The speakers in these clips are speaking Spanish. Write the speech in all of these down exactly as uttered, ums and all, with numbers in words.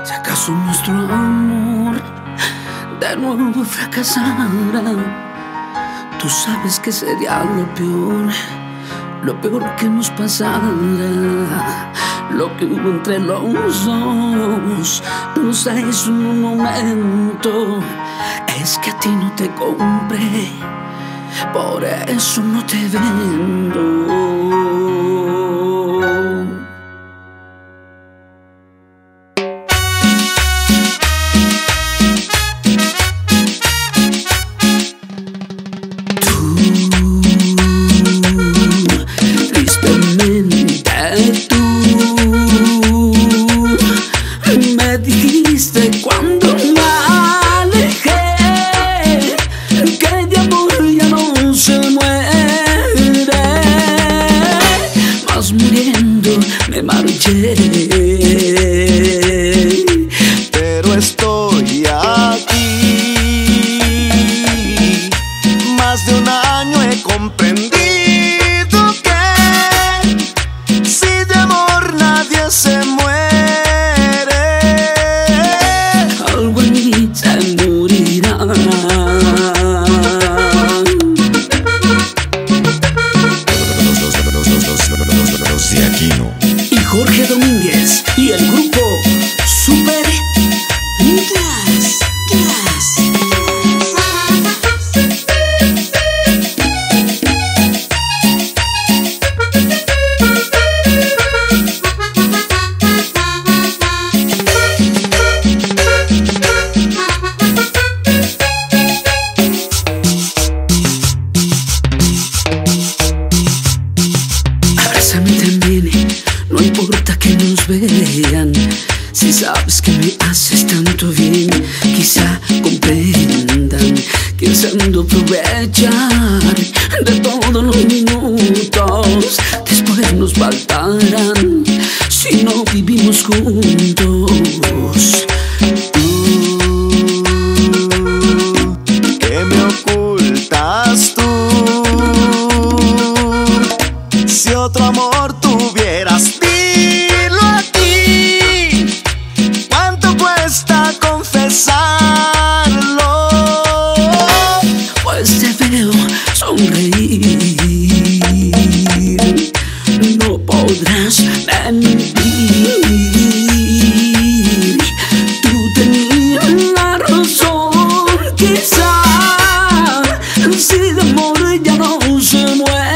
Si acaso nuestro amor de nuevo fracasara, tú sabes que sería lo peor, lo peor que nos pasara. Lo que hubo entre los dos no se hizo en un momento. Es que a ti no te compré, por eso no te vendo. Cuando me alejé, que de amor ya no se muere, mas muriendo me marché. Pero estoy aquí, más de un año he comprendido que si de amor nadie se muere, se morirá. Los de Aquino Y Jorge Domínguez y el grupo Super Gas, Gas. No importa que nos vean, si sabes que me haces tanto bien, quizá comprendan que deseando aprovechar de todos los minutos después nos faltarán si no vivimos juntos. ¿Qué me ocultas tú? Si otro amor tuvieras, dilo aquí. ¿Cuánto cuesta confesarlo? Pues te veo sonreír, no podrás mentir. Tú tenías la razón, quizá si de amor ya no se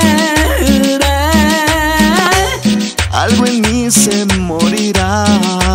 muere, algo en mí se morirá.